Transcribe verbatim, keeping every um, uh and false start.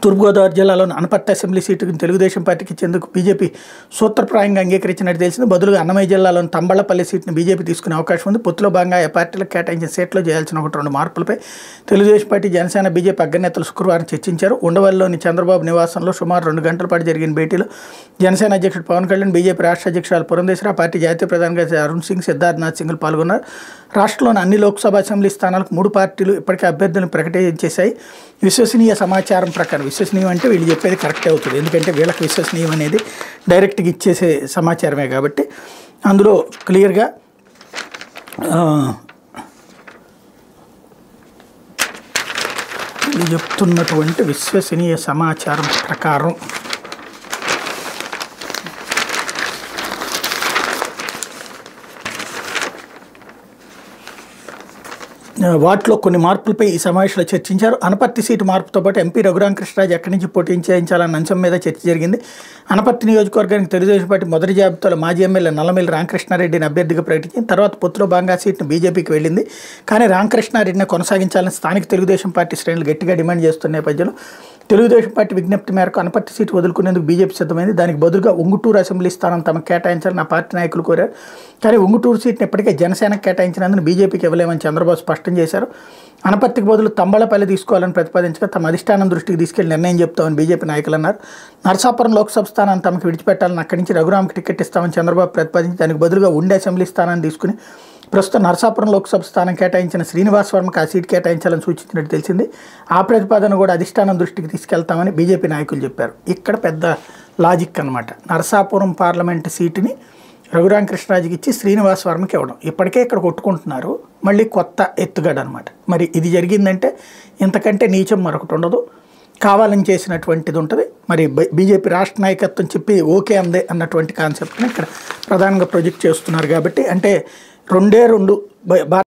తూర్పుగోదావరి జిల్లాలోని అనపర్తి అసెంబ్లీ సీటుకు తెలుగుదేశం పార్టీకి ఇచ్చేందుకు బీజేపీ సూత్రప్రాయంగా అంగీకరించినట్టు తెలిసింది. బదులుగా అన్నమయ్య జిల్లాలోని తంబళ్లపల్లి సీటును బీజేపీ తీసుకునే అవకాశం ఉంది. పొత్తులో భాగంగా ఆ పార్టీలకు కేటాయించిన సీట్లో చేయాల్సిన ఒకటి రెండు మార్పులపై తెలుగుదేశం పార్టీ, జనసేన, బీజేపీ అగ్రనేతలు శుక్రవారం చర్చించారు. ఉండవల్లిలోని చంద్రబాబు నివాసంలో సుమారు రెండు గంటల పాటు జరిగిన భేటీలో జనసేన అధ్యక్షుడు పవన్ కళ్యాణ్, బీజేపీ రాష్ట్ర అధ్యక్షురాలు పురంధేశ్వరి, ఆ పార్టీ జాతీయ ప్రధాన కార్యదర్శి అరుణ్ సింగ్, సిద్ధార్థనాథ్ సింగ్లు పాల్గొన్నారు. రాష్ట్రంలోని అన్ని లోక్సభ అసెంబ్లీ స్థానాలకు మూడు పార్టీలు ఇప్పటికే అభ్యర్థులను ప్రకటించేశాయి. విశ్వసనీయ సమాచారం ప్రకారం, విశ్వసనీయం అంటే వీళ్ళు చెప్పేది కరెక్టే అవుతుంది, ఎందుకంటే వీళ్ళకి విశ్వసనీయం అనేది డైరెక్ట్గా ఇచ్చేసే సమాచారమే కాబట్టి అందులో క్లియర్గా వీళ్ళు చెప్తున్నటువంటి విశ్వసనీయ సమాచారం ప్రకారం వాటిలో కొన్ని మార్పులపై ఈ సమావేశంలో చర్చించారు. అనపర్తి సీటు మార్పుతో పాటు ఎంపీ రఘురామకృష్ణరాజు ఎక్కడి నుంచి పోటీ చేయించాలన్న అంశం మీద చర్చ జరిగింది. అనపర్తి నియోజకవర్గానికి తెలుగుదేశం పార్టీ మొదటి జాబితాలో మాజీ ఎమ్మెల్యే నల్లమిల్లి రామకృష్ణారెడ్డిని అభ్యర్థిగా ప్రకటించింది. తర్వాత పొత్తులో భాగంగా సీటును బీజేపీకి వెళ్ళింది. కానీ రామకృష్ణారెడ్డిని కొనసాగించాలని స్థానిక తెలుగుదేశం పార్టీ శ్రేణులు గట్టిగా డిమాండ్ చేస్తున్న నేపథ్యంలో తెలుగుదేశం పార్టీ విజ్ఞప్తి మేరకు అనపర్తి సీటు వదులుకునేందుకు బీజేపీ సిద్ధమైంది. దానికి బదులుగా ఉంగుటూరు అసెంబ్లీ స్థానం తమకు కేటాయించాలని ఆ పార్టీ నాయకులు కోరారు. కానీ ఉంగుటూరు సీట్ని ఇప్పటికే జనసేనకు కేటాయించినందుకు బీజేపీకి ఇవ్వలేమని చంద్రబాబు స్పష్టం చేశారు. అనపర్తికి బదులు తంబళ్లపల్లి తీసుకోవాలని ప్రతిపాదించగా తమ అధిష్టానం దృష్టికి తీసుకెళ్లి నిర్ణయం చెప్తామని బీజేపీ నాయకులు అన్నారు. నరసాపురం లోక్సభ స్థానాన్ని తమకు విడిచిపెట్టాలని, అక్కడి నుంచి రఘురామకి టికెట్ ఇస్తామని చంద్రబాబు ప్రతిపాదించి దానికి బదులుగా ఉండే అసెంబ్లీ స్థానాన్ని తీసుకుని ప్రస్తుతం నరసాపురం లోక్సభ స్థానం కేటాయించిన శ్రీనివాస్ వర్మకు ఆ సీటు కేటాయించాలని సూచించినట్టు తెలిసింది. ఆ ప్రతిపాదన కూడా అధిష్టానం దృష్టికి తీసుకెళ్తామని బీజేపీ నాయకులు చెప్పారు. ఇక్కడ పెద్ద లాజిక్ అనమాట. నరసాపురం పార్లమెంటు సీటుని రఘురామకృష్ణరాజుకి ఇచ్చి శ్రీనివాస్ వర్మకి ఇవ్వడం, ఇప్పటికే ఇక్కడ కొట్టుకుంటున్నారు, మళ్ళీ కొత్త ఎత్తుగడ అనమాట. మరి ఇది జరిగిందంటే ఇంతకంటే నీచం మరొకటి ఉండదు, కావాలని చేసినటువంటిది ఉంటుంది. మరి బీజేపీ రాష్ట్ర నాయకత్వం చెప్పి ఓకే అందే అన్నటువంటి కాన్సెప్ట్ని ఇక్కడ ప్రధానంగా ప్రొజెక్ట్ చేస్తున్నారు. కాబట్టి అంటే రెండే రెండు